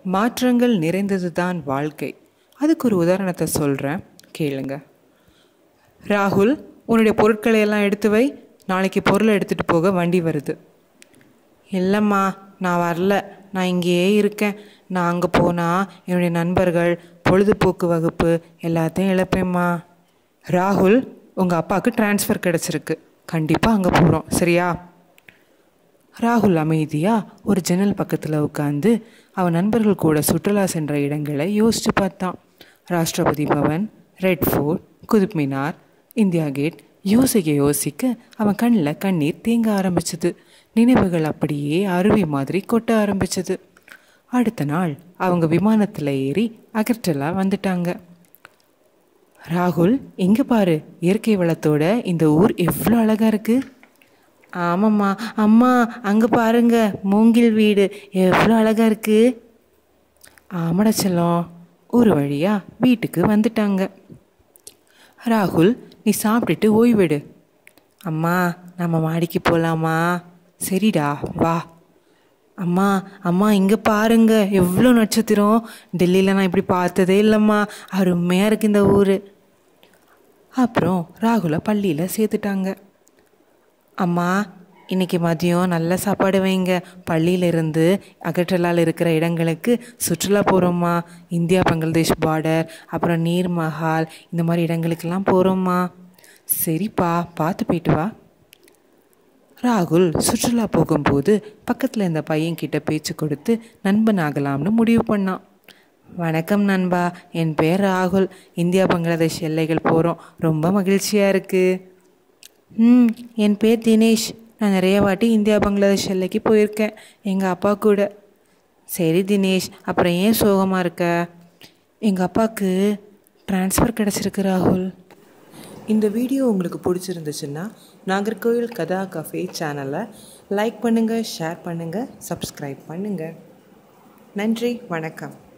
மாற்றங்கள் நிறைந்தது தான் வாழ்க்கை. அதுக்கு ஒரு உதாரணத்தை சொல்கிறேன், கேளுங்க. ராகுல், உன்னுடைய பொருட்களை எல்லாம் எடுத்து வை, நாளைக்கு பொருளை எடுத்துகிட்டு போக வண்டி வருது. இல்லைம்மா, நான் வரல, நான் இங்கேயே இருக்கேன். நான் அங்கே போனால் என்னுடைய நண்பர்கள், பொழுதுபோக்கு வகுப்பு எல்லாத்தையும் இழப்பேம்மா. ராகுல், உங்கள் அப்பாவுக்கு ட்ரான்ஸ்ஃபர் கிடச்சிருக்கு, கண்டிப்பாக அங்கே போகிறோம், சரியா? ராகுல் அமைதியாக ஒரு ஜன்னல் பக்கத்தில் உட்காந்து அவன் நண்பர்கள் கூட சுற்றுலா சென்ற இடங்களை யோசித்து பார்த்தான். Rashtrapati Bhavan, Red Fort, Qutub Minar, India Gate. யோசிக்க அவன் கண்ணில் கண்ணீர் தேங்க ஆரம்பிச்சது. நினைவுகள் அப்படியே அருவி மாதிரி கொட்ட ஆரம்பிச்சது. அடுத்த நாள் அவங்க விமானத்தில் ஏறி அகர்டலா வந்துட்டாங்க. ராகுல், எங்கே பாரு, இயற்கை வளத்தோட இந்த ஊர் எவ்வளோ அழகாக இருக்குது. ஆமாம்மா, அம்மா அங்கே பாருங்க, மூங்கில் வீடு எவ்வளோ அழகாக இருக்குது. ஆமாடா செல்லம். ஒரு வழியாக வீட்டுக்கு வந்துட்டாங்க. ராகுல், நீ சாப்பிட்டுட்டு ஓய்வெடு. அம்மா, நம்ம மாடிக்கு போகலாமா? சரிடா, வா. அம்மா அம்மா இங்கே பாருங்க, எவ்வளோ நட்சத்திரம். டெல்லியில் நான் இப்படி பார்த்ததே இல்லைம்மா, அருமையாக இருக்குது இந்த ஊர். அப்புறம் ராகுலை பள்ளியில் சேர்த்துட்டாங்க. அம்மா, இன்றைக்கி மதியம் நல்ல சாப்பாடு வைங்க. பள்ளியிலிருந்து அகர்டலாவில் இருக்கிற இடங்களுக்கு சுற்றுலா போகிறோம்மா. இந்தியா பங்களாதேஷ் பார்டர், அப்புறம் நீர் மஹால், இந்த மாதிரி இடங்களுக்கெல்லாம் போகிறோம்மா. சரிப்பா, பார்த்து போயிட்டு வா. ராகுல் சுற்றுலா போகும்போது பக்கத்தில் இந்த பையன்கிட்ட பேச்சு கொடுத்து நண்பன் ஆகலாம்னு முடிவு பண்ணான். வணக்கம் நண்பா, என் பேர் ராகுல். இந்தியா பங்களாதேஷ் எல்லைகள் போகிறோம், ரொம்ப மகிழ்ச்சியாக இருக்குது. என் பேர் தினேஷ். நான் நிறைய வாட்டி இந்தியா பங்களாதேஷ் எல்லைக்கு போயிருக்கேன், எங்கள் அப்பா கூட. சரி தினேஷ், அப்புறம் ஏன் சோகமாக இருக்க? எங்கள் அப்பாவுக்கு ட்ரான்ஸ்ஃபர் கிடச்சிருக்கு ராகுல். இந்த வீடியோ உங்களுக்கு பிடிச்சிருந்துச்சுன்னா நாகர்கோவில் கதா கஃபே சேனலை லைக் பண்ணுங்கள், ஷேர் பண்ணுங்கள், சப்ஸ்கிரைப் பண்ணுங்கள். நன்றி, வணக்கம்.